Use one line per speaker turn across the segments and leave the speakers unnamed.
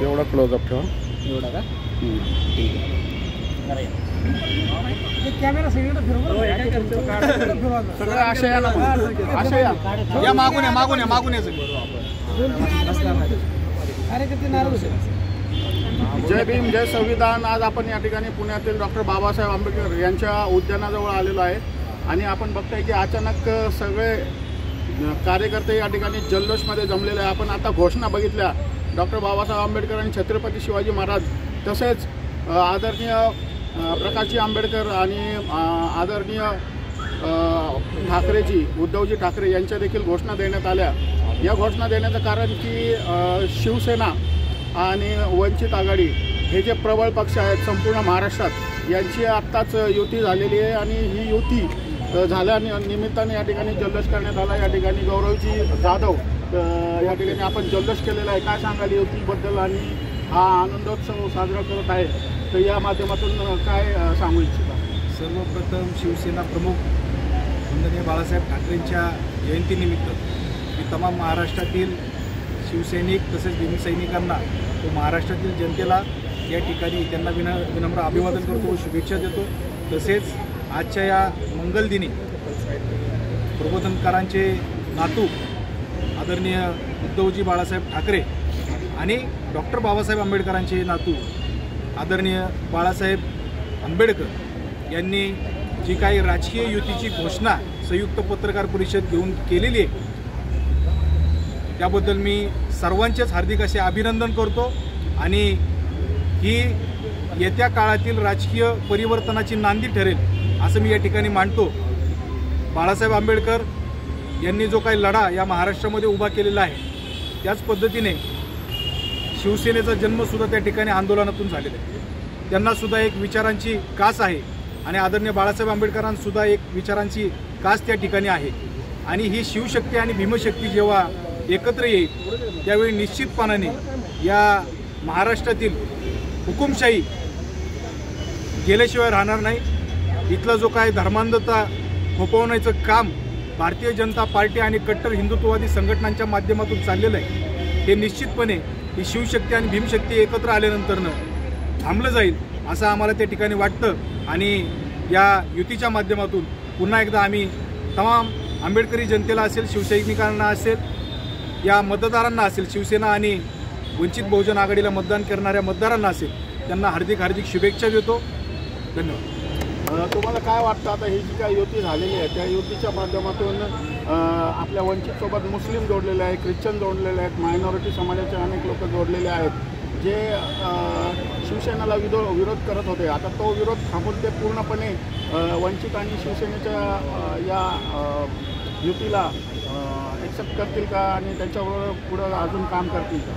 एवढा क्लोजअप ठेवा.
एवढा का?
ठीक
आहे.
कॅमेरा सगळीकडे
सगळं अशा या ना, अशा या मागून या मागून या
कार्यकर्ते नाराज होते.
जय भीम जय संविधान. आज आपण या ठिकाणी पुण्यातील डॉक्टर बाबासाहेब आंबेडकर यांच्या उद्यानाजवळ आलेलो आहे आणि आपण बघताय की अचानक सगळे कार्यकर्ते या ठिकाणी जल्लोषमध्ये जमलेले आहे. आपण आता घोषणा बघितल्या डॉक्टर बाबासाहेब आंबेडकर आणि छत्रपती शिवाजी महाराज तसेच आदरणीय प्रकाशजी आंबेडकर आणि आदरणीय ठाकरेजी उद्धवजी ठाकरे यांच्या देखील घोषणा देण्यात आल्या. या घोषणा देण्याचं कारण की शिवसेना आणि वंचित आघाडी हे जे प्रबळ पक्ष आहेत संपूर्ण महाराष्ट्रात यांची आत्ताच युती झालेली आहे आणि ही युती झाल्या निमित्ताने या ठिकाणी जल्लोष करण्यात आला. या ठिकाणी गौरवजी जाधव या ठिकाणी आपण जल्लोष केलेला आहे. काय सांगाल युतीबद्दल आणि हा आनंदोत्सव साजरा करत आहे तर या माध्यमातून काय सांगू इच्छिता?
सर्वप्रथम शिवसेना प्रमुख वंदनीय बाळासाहेब ठाकरेंच्या जयंतीनिमित्त मी तमाम महाराष्ट्रातील शिवसैनिक तसेच भीमसैनिकांना तो महाराष्ट्रातील जनतेला या ठिकाणी त्यांना विनम्र अभिवादन करतो, शुभेच्छा देतो. तसेच आजच्या या मंगलदिनी प्रबोधनकारांचे नातू आदरणीय उद्धवजी बाळासाहेब ठाकरे आणि डॉक्टर बाबासाहेब आंबेडकरांचे नातू आदरणीय बाळासाहेब आंबेडकर यांनी जी काही राजकीय युतीची घोषणा संयुक्त पत्रकार परिषद घेऊन केलेली आहे त्याबद्दल मी सर्वांचेच हार्दिक असे अभिनंदन करतो आणि ही येत्या काळातील राजकीय परिवर्तनाची नांदी ठरेल असं मी या ठिकाणी मानतो. बाळासाहेब आंबेडकर यांनी जो काही लढा या महाराष्ट्रामध्ये उभा केलेला आहे त्याच पद्धतीने शिवसेनेचा जन्मसुद्धा त्या ठिकाणी आंदोलनातून झालेला आहे. त्यांनासुद्धा एक विचारांची कास आहे आणि आदरणीय बाळासाहेब आंबेडकरांसुद्धा एक विचारांची कास त्या ठिकाणी आहे आणि ही शिवशक्ती आणि भीमशक्ती जेव्हा एकत्र येईल त्यावेळी निश्चितपणाने या महाराष्ट्रातील हुकुमशाही गेल्याशिवाय राहणार नाही. इथला जो काय धर्मांधता थोपवण्याचं काम भारतीय जनता पार्टी आणि कट्टर हिंदुत्ववादी संघटनांच्या माध्यमातून चाललेलं आहे हे निश्चितपणे ही शिवशक्ती आणि भीमशक्ती एकत्र आल्यानंतरनं थांबलं जाईल असं आम्हाला त्या ठिकाणी वाटतं. आणि या युतीच्या माध्यमातून पुन्हा एकदा आम्ही तमाम आंबेडकरी जनतेला असेल, शिवसैनिकांना असेल, या मतदारांना असेल, शिवसेना आणि वंचित बहुजन आघाडीला मतदान करणाऱ्या मतदारांना असेल त्यांना हार्दिक हार्दिक शुभेच्छा देतो. धन्यवाद.
तुम्हाला काय वाटतं आता ही जी काय युती झालेली आहे त्या युतीच्या माध्यमातून आपल्या वंचितसोबत मुस्लिम जोडलेले आहेत, ख्रिश्चन जोडलेले आहेत, मायनॉरिटी समाजाचे अनेक लोक जोडलेले आहेत जे शिवसेनेला विरोध करत होते. आता तो विरोध थांबून ते पूर्णपणे वंचित आणि शिवसेनेच्या या युतीला एक्सेप्ट करतील का आणि त्यांच्याबरोबर पुढं अजून काम करतील का?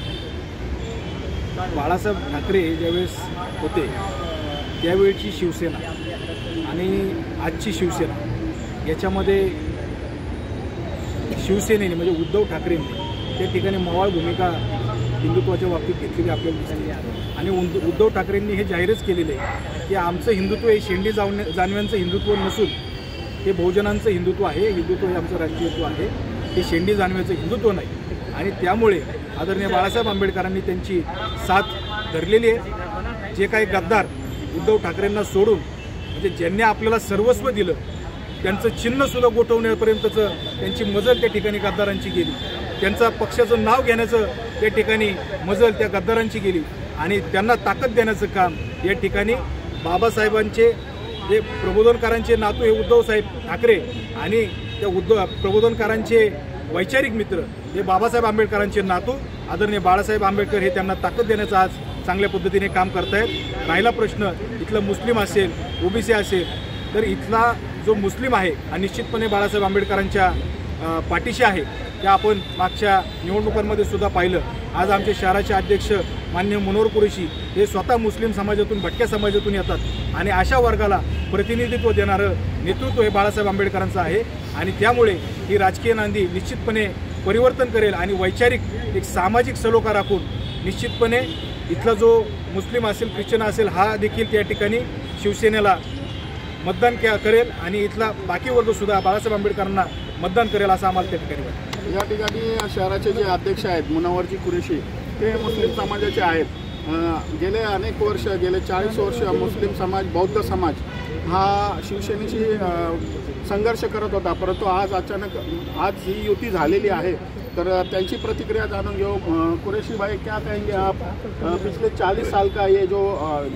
बाळासाहेब ठाकरे ज्यावेळेस होते त्यावेळची शिवसेना आणि आजची शिवसेना याच्यामध्ये शिवसेनेने म्हणजे उद्धव ठाकरेंनी त्या ठिकाणी मवाळ भूमिका हिंदुत्वाच्या बाबतीत घेतलेली आपल्याला दिसते आणि उद्धव ठाकरेंनी हे जाहीरच केलेले आहे की आमचं हिंदुत्व हे शेंडी जानव्यांचं हिंदुत्व नसून हे बहुजनांचं हिंदुत्व आहे. हिंदुत्व हे आमचं राष्ट्रीयत्व आहे, हे शेंडी जानव्याचं हिंदुत्व नाही. आणि त्यामुळे आदरणीय बाळासाहेब आंबेडकरांनी त्यांची साथ धरलेली आहे. जे काही गद्दार उद्धव ठाकरेंना सोडून म्हणजे ज्यांनी आपल्याला सर्वस्व दिलं त्यांचं चिन्हसुद्धा गोठवण्यापर्यंतचं त्यांची मजल त्या ठिकाणी गद्दारांची गेली. त्यांचा पक्षाचं नाव घेण्याचं त्या ठिकाणी मजल त्या गद्दारांची गेली आणि त्यांना ताकद देण्याचं काम या ठिकाणी बाबासाहेबांचे जे प्रबोधनकारांचे नातू हे उद्धवसाहेब ठाकरे आणि त्या प्रबोधनकारांचे वैचारिक मित्र हे बाबासाहेब आंबेडकरांचे नातू आदरणीय बाळासाहेब आंबेडकर हे त्यांना ताकद देण्याचं आज चांगल्या पद्धतीने काम करतायत. राहिला प्रश्न इथलं मुस्लिम असेल, ओबीसी असेल तर इथला जो मुस्लिम आहे हा निश्चितपणे बाळासाहेब आंबेडकरांच्या पाठीशी आहे. त्या आपण मागच्या निवडणुकांमध्ये सुद्धा पाहिलं. आज आमचे शहराचे अध्यक्ष माननीय मनोहर कुरेशी हे स्वतः मुस्लिम समाजातून, भटक्या समाजातून येतात आणि अशा वर्गाला प्रतिनिधित्व देणारं नेतृत्व हे बाळासाहेब आंबेडकरांचं आहे आणि त्यामुळे ही राजकीय नांदी निश्चितपणे परिवर्तन करेल आणि वैचारिक एक सामाजिक सलोखा राखून निश्चितपणे इथला जो मुस्लिम असेल, ख्रिश्चन असेल हा देखील त्या ठिकाणी शिवसेनेला मतदान करेल आणि इथला बाकी वर्गसुद्धा बाळासाहेब आंबेडकरांना मतदान करेल असं आम्हाला त्या ठिकाणी वाटतं.
या ठिकाणी शहराचे जे अध्यक्ष आहेत मुनव्वरजी कुरेशी ते मुस्लिम समाजाचे आहेत। गेले अनेक वर्ष, गेले 40 वर्ष मुस्लिम समाज, बौद्ध समाज हा शिवसेनेशी संघर्ष करत होता, परंतु आज अचानक आज ही युती झालेली आहे। तर त्यांची प्रतिक्रिया जाणून घेऊ। कुरैशी भाई, क्या कहेंगे आप? पिछले 40 साल का ये जो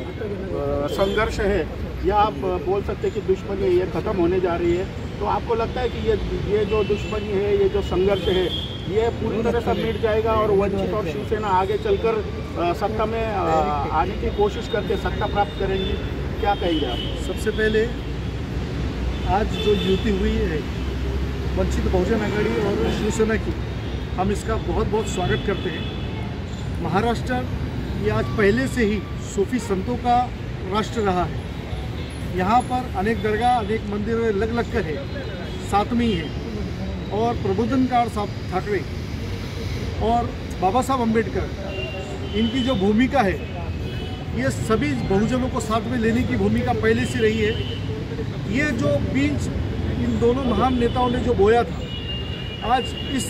संघर्ष है, या आप बोल सकते हैं कि दुश्मनी ये ख़त्म होने जा रही है, तो आपको लगता है कि ये जो दुश्मनी है, ये जो संघर्ष है, ये पूरी तरह से मिट जाएगा और वंचित और शिवसेना आगे चलकर सत्ता में आने की कोशिश करके सत्ता प्राप्त करेंगी? क्या कहेंगे आप?
सबसे पहले आज जो युति हुई है वंचित बहुजन आघाड़ी और शिवसेना की, हम इसका बहुत बहुत स्वागत करते हैं। महाराष्ट्र ये आज पहले से ही सूफी संतों का राष्ट्र रहा है। यहाँ पर अनेक दरगाह, अनेक मंदिर लग लग कर है, साथ में ही है। और प्रबोधनकार साहब ठाकरे और बाबा साहब अम्बेडकर, इनकी जो भूमिका है, ये सभी बहुजनों को साथ में लेने की भूमिका पहले से रही है। ये जो बीज इन दोनों महान नेताओं ने जो बोया था, आज इस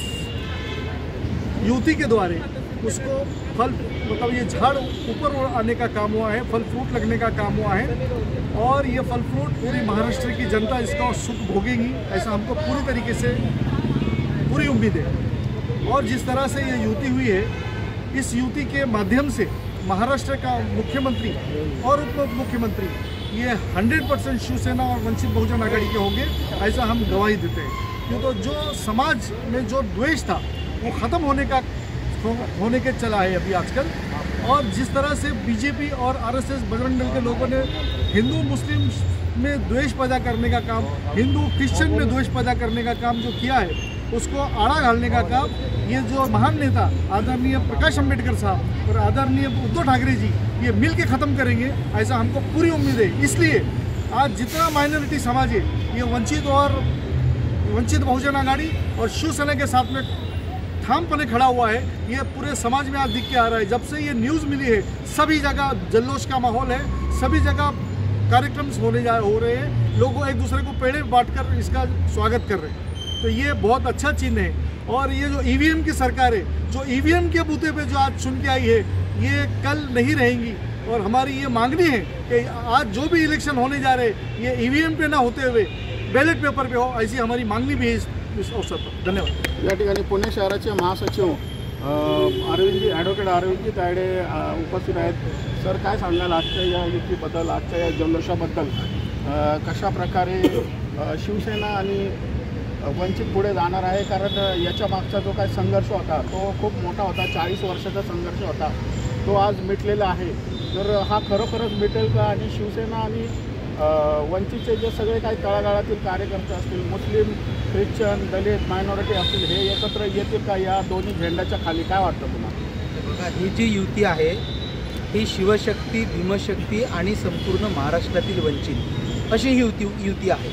युति के द्वारा उसको फल, मतलब ये झाड़ ऊपर आने का काम हुआ है, फल फ्रूट लगने का काम हुआ है। और ये फल फ्रूट पूरी महाराष्ट्र की जनता इसका सुख भोगेगी, ऐसा हमको पूरी तरीके से पूरी उम्मीद है। और जिस तरह से ये युति हुई है, इस युति के माध्यम से महाराष्ट्र का मुख्यमंत्री और उप मुख्यमंत्री ये 100% शिवसेना और वंचित बहुजन आघाड़ी के होंगे, ऐसा हम गवाही देते हैं। क्योंकि जो समाज में जो द्वेष था वो ख़त्म होने के चला है अभी आजकल। और जिस तरह से बीजेपी और आरएसएस बजरंग दल के लोगों ने हिंदू मुस्लिम में द्वेष पैदा करने का काम, हिंदू क्रिश्चियन में द्वेष पैदा करने का काम जो किया है, उसको आड़ा घालने का काम ये जो महान नेता आदरणीय प्रकाश अम्बेडकर साहब और आदरणीय उद्धव ठाकरे जी ये मिल के ख़त्म करेंगे, ऐसा हमको पूरी उम्मीद है। इसलिए आज जितना माइनॉरिटी समाज है, ये वंचित बहुजन आघाड़ी और शिवसेना के साथ में ठाम पने खड़ा हुआ है। ये पूरे समाज में आज दिख के आ रहा है। जब से ये न्यूज़ मिली है, सभी जगह जल्लोष का माहौल है, सभी जगह कार्यक्रम हो रहे हैं, लोग एक दूसरे को पेड़े बांटकर इसका स्वागत कर रहे हैं। तो ये बहुत अच्छा चिन्ह है। और ये जो ईवीएम की सरकार है, जो ईवीएम के बूते पे जो आज चुन के आई है, ये कल नहीं रहेंगी। और हमारी ये मांगनी है कि आज जो भी इलेक्शन होने जा रहे हैं, ये ईवीएम पे ना होते हुए बैलेट पेपर पे हो, ऐसी हमारी मांगनी भी है इस अवसर पर। धन्यवाद।
या ठिकाणी पुणे शहराचे महासचिव ॲडव्होकेट अरविंदजी तायडे उपस्थित आहेत। सर, काय सांगाल आजच्या या युतीबद्दल, आजच्या या जल्लोषाबद्दल? कशा प्रकारे शिवसेना आणि वंचित पुढे जाणार आहे? कारण याच्या मागचा जो काय संघर्ष होता तो खूप मोठा होता, 40 वर्षाचा संघर्ष होता, तो आज मिटलेला आहे। तर हा खरोखरच मिटेल का? आणि शिवसेना आणि वंचितचे जे सगळे काही तळागाळातील कार्यकर्ते असतील, मुस्लिम, ख्रिश्चन, दलित, मायनॉरिटी असतील, हे एकत्र येतील का या दोन्ही झेंड्याच्या खाली? काय वाटतं तुम्हाला?
ही जी युती आहे ही शिवशक्ती, भीमशक्ती आणि संपूर्ण महाराष्ट्रातील वंचित अशी ही युती आहे।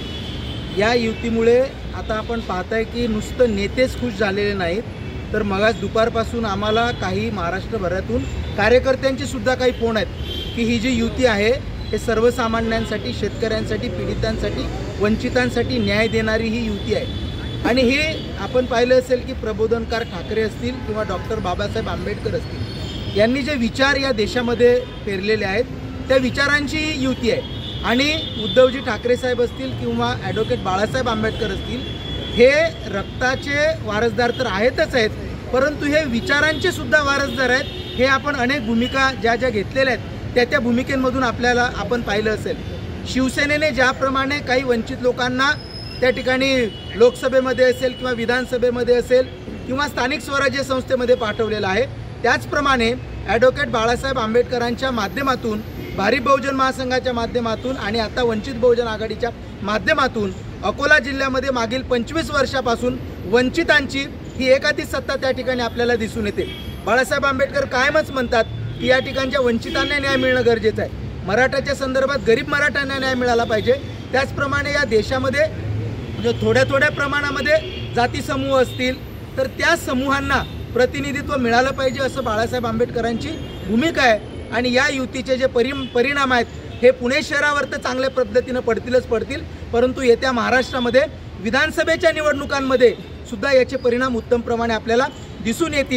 या युतीमुळे आता आपण पाहताय की नुसतं नेतेच खुश झालेले नाहीत, तर मगाच दुपारपासून आम्हाला काही महाराष्ट्रभरातून कार्यकर्त्यांचे सुद्धा काही फोन आहेत की ही जी युती आहे हे सर्वसामान्यांसाठी, शेतकऱ्यांसाठी, पीडितांसाठी, वंचितांसाठी न्याय देणारी ही युती आहे। आणि हे आपण पाहिलं असेल की प्रबोधनकार ठाकरे असतील किंवा डॉक्टर बाबासाहेब आंबेडकर असतील, यांनी जे विचार या देशामध्ये पेरलेले आहेत त्या विचारांची ही युती आहे। आणि उद्धवजी ठाकरे साहेब असतील किंवा ॲडव्होकेट बाळासाहेब आंबेडकर असतील, हे रक्ताचे वारसदार तर आहेतच आहेत, परंतु हे विचारांचे सुद्धा वारसदार आहेत। हे आपण अनेक भूमिका ज्या घेतलेल्या आहेत त्या भूमिकेमधून आपण पाहिलं असेल। शिवसेनेने ज्याप्रमाणे काही वंचित लोकांना त्या ठिकाणी लोकसभेमध्ये असेल किंवा विधानसभेमध्ये असेल किंवा स्थानिक स्वराज्य संस्थेमध्ये पाठवलेलं आहे, त्याचप्रमाणे ॲडव्होकेट बाळासाहेब आंबेडकरांच्या माध्यमातून, भारिप बहुजन महासंघाच्या माध्यमातून आणि आता वंचित बहुजन आघाडीच्या माध्यमातून अकोला जिल्ह्यामध्ये मागील 25 वर्षापासून वंचितांची ही एकाधीश सत्ता त्या ठिकाणी आपल्याला दिसून येते। बाळासाहेब आंबेडकर कायमच म्हणतात की या ठिकाणच्या वंचितांना न्याय मिळणं गरजेचं आहे। मराठाच्या संदर्भात गरीब मराठ्यांना न्याय मिळाला पाहिजे। त्याचप्रमाणे या देशामध्ये जो थोड्या प्रमाणामध्ये जाती समूह असतील तर त्या समूहांना प्रतिनिधित्व मिळालं पाहिजे, असं बाळासाहेब आंबेडकरांची भूमिका आहे। आणि या युतीचे जे परिणाम आहेत हे पुणे शहरावर तर चांगल्या पद्धतीनं पडतील, परंतु येत्या महाराष्ट्रामध्ये विधानसभेच्या निवडणुकांमध्ये सुद्धा याचे परिणाम उत्तम प्रमाणे आपल्याला दिसून येतील।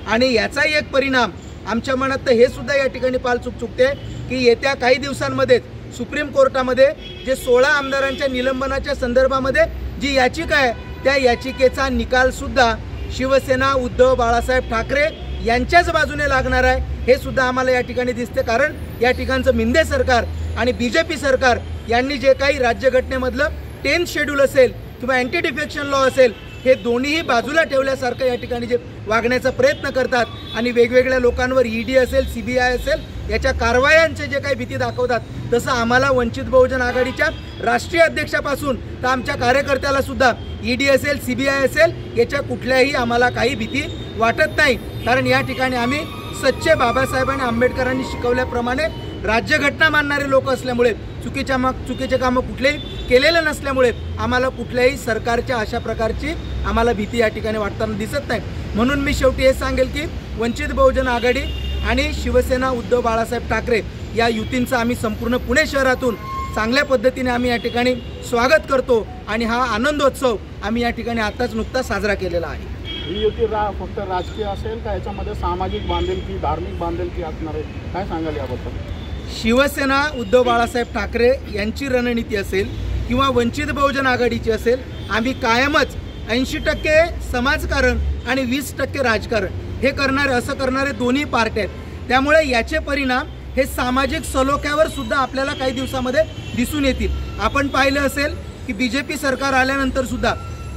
आणि याचाही एक परिणाम आमच्या मनात तर हे सुद्धा या ठिकाणी पालचूक चुकते की येत्या काही दिवसांमध्ये सुप्रीम कोर्टामध्ये जे 16 आमदारांच्या निलंबनाच्या संदर्भामध्ये जी याचिका आहे त्या याचिकेचा निकाल सुद्धा शिवसेना उद्धव बाळासाहेब ठाकरे यांच्याच बाजूने लागणार आहे हे सुद्धा आम्हाला या ठिकाणी दिसते। कारण या ठिकाणचं मिंदे सरकार आणि BJP सरकार यांनी जे काही राज्यघटनेमधलं 10th शेड्यूल असेल किंवा अँटी डिफेक्शन लॉ असेल हे दोन्हीही बाजूला ठेवल्यासारखं या ठिकाणी जे वागण्याचा प्रयत्न करतात आणि वेगवेगळ्या लोकांवर ED असेल CBI असेल याच्या कारवायांचे जे काही भीती दाखवतात तसं आम्हाला वंचित बहुजन आघाडीच्या राष्ट्रीय अध्यक्षापासून तर आमच्या कार्यकर्त्याला सुद्धा ED असेल CBI असेल याच्या कुठल्याही आम्हाला काही भीती वाटत नाही। कारण या ठिकाणी आम्ही सच्चे बाबासाहेब आणि आंबेडकरांनी शिकवल्याप्रमाणे राज्यघटना मानणारे लोक असल्यामुळे चुकीचे कामं कुठलेही केलेलं नसल्यामुळे आम्हाला कुठल्याही सरकारच्या अशा प्रकारची आम्हाला भीती या ठिकाणी वाटताना दिसत नाही। म्हणून मी शेवटी हे सांगेल की वंचित बहुजन आघाडी आणि शिवसेना उद्धव बाळासाहेब ठाकरे या युतींचं आम्ही संपूर्ण पुणे शहरातून चांगल्या पद्धतीने आम्ही या ठिकाणी स्वागत करतो आणि हा आनंदोत्सव आम्ही या ठिकाणी आताच नुकताच साजरा केलेला आहे।
ही युती फक्त राजकीय असेल का याच्यामध्ये सामाजिक बांधिलकी धार्मिक बांधिलकी असणार आहे, काय सांगाल याबद्दल?
शिवसेना उद्धव बाळासाहेब ठाकरे यांची रणनीती असेल किंवा वंचित बहुजन आघाडीची असेल आम्ही कायमच 80% समाजकारण आणि 20% राजकारण हे करणारे दोन्ही पार्ट्या आहेत। त्यामुळे याचे परिणाम हे सामाजिक सलोख्यावर सुद्धा आपल्याला काही दिवसामध्ये दिसून येतील। आपण पाहिलं असेल की BJP सरकार आल्यानंतर सुद्धा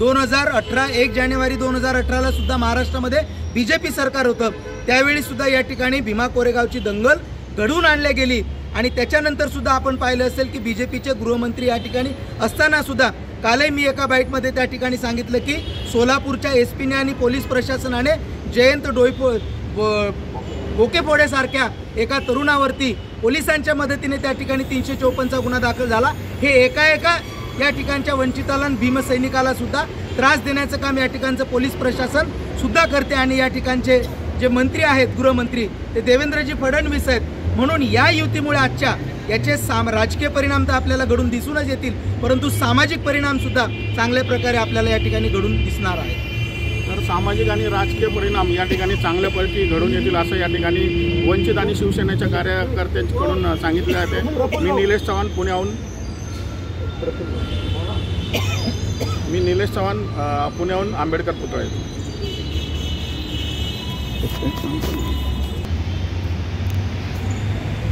1 जानेवारी 2018ला सुद्धा महाराष्ट्रामध्ये BJP सरकार होतं त्यावेळी सुद्धा या ठिकाणी भीमा कोरेगावची दंगल घडवून आणली गेली आणि त्याच्यानंतर सुद्धा आपण पाहिलं असेल की BJPचे गृहमंत्री या ठिकाणी असताना सुद्धा कालही मी एका बाईटमध्ये त्या ठिकाणी सांगितलं की सोलापूरच्या SPने आणि पोलीस प्रशासनाने जयंत बोकेफोडेसारख्या एका तरुणावरती पोलिसांच्या मदतीने त्या ठिकाणी 354चा गुन्हा दाखल झाला। हे एका या ठिकाणच्या वंचिताला भीमसैनिकाला सुद्धा त्रास देण्याचं काम या ठिकाणचं पोलीस प्रशासन सुद्धा करते आणि या ठिकाणचे जे मंत्री आहेत गृहमंत्री ते देवेंद्रजी फडणवीस आहेत। म्हणून या युतीमुळे आजच्या याचे राजकीय परिणाम तर आपल्याला घडून दिसूनच येतील परंतु सामाजिक परिणाम सुद्धा चांगल्या प्रकारे आपल्याला या ठिकाणी घडून दिसणार आहे।
तर सामाजिक आणि राजकीय परिणाम या ठिकाणी चांगल्यापैकी घडून येतील असं या ठिकाणी वंचित आणि शिवसेनेच्या कार्यकर्त्यांकडून सांगितले जाते। मी निलेश चव्हाण पुण्याहून आंबेडकर पुतळे।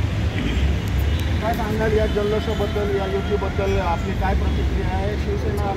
काय सांगाल या जल्लोषाबद्दल या युतीबद्दल आपली काय प्रतिक्रिया आहे? शिवसेना